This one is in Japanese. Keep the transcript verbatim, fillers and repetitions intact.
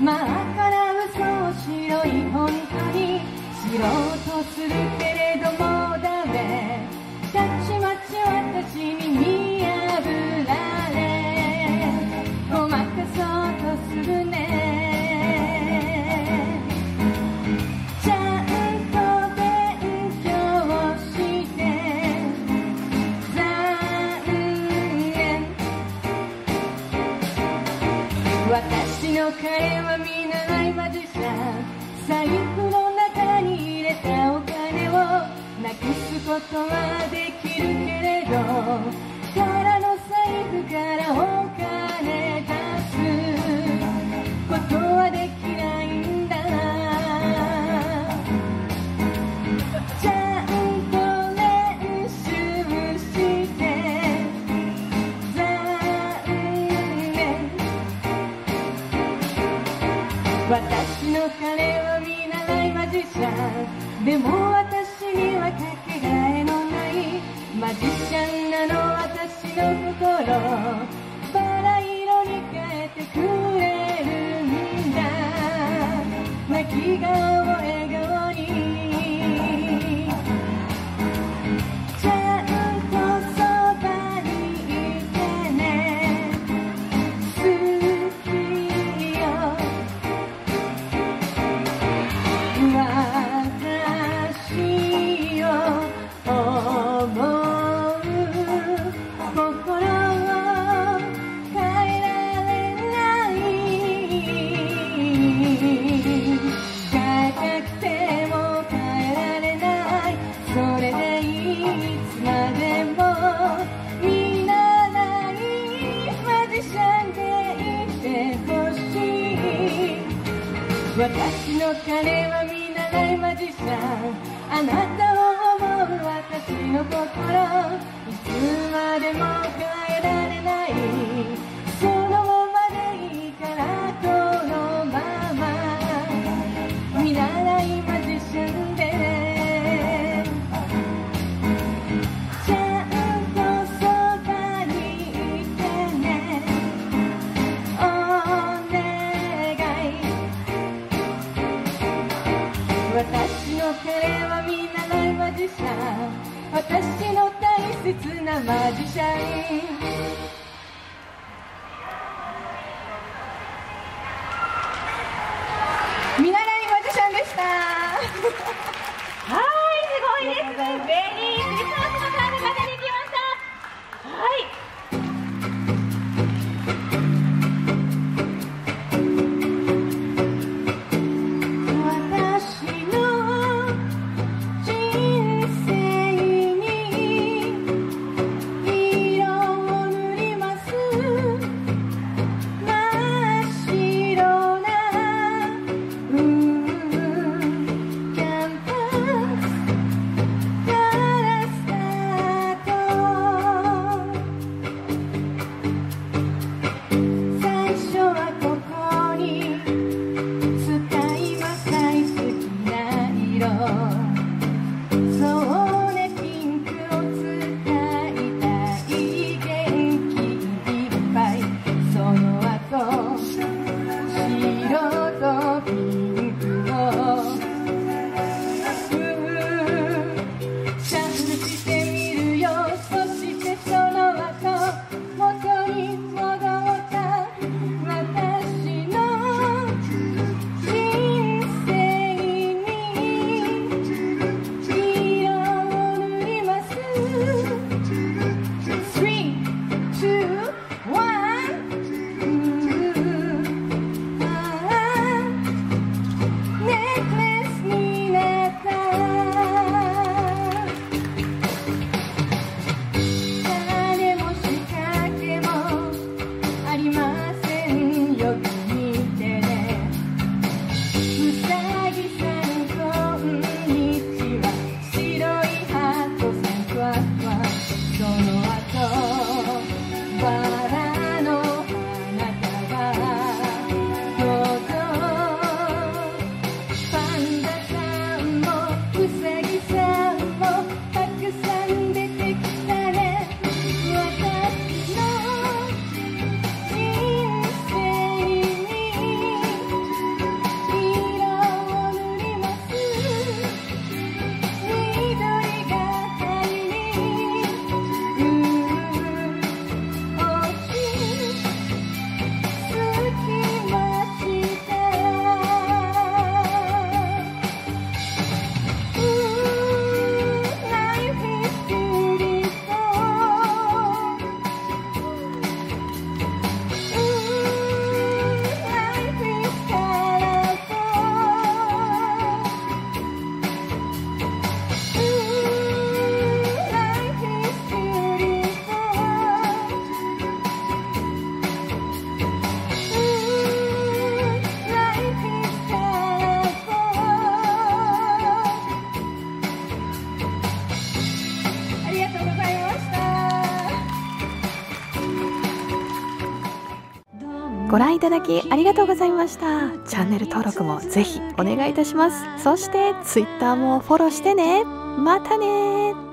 真っ赤な嘘を白い本当に知ろうとするけれどもダメ。たちまち私に見破られごまかそうとするね。ちゃんと勉強して残念。私の彼は見習いマジシャン。財布の中に入れたお金をなくすことはできるけれど空の財布からお金出すことはできないんだ。ちゃんと練習して残念。私の彼は見習いマジシャン。でも私にはかけがえのないマジシャンなの。私の心バラ色に変えてくれるんだ。泣き顔を笑顔にちゃんとそばにいてね。好きよ私を思う心を変えられない。変えたくても変えられない。それでいつまでも見習いマジシャンでいてほしい。私の彼は見習いマジシャン。あなたを思う私の心いつまでも変えられない。そのままでいいからこのまま見習いマジシャンでちゃんとそばにいてね。お願い。私の彼は見習いマジシャン。私の大切なマジシャン。見習いマジシャンでした。 はい、すごいです。ベリークリスマスのカードが出てきました。はい。 人生に色を塗りご覧いただきありがとうございました。チャンネル登録もぜひお願いいたします。そして ツイッター もフォローしてね。またね。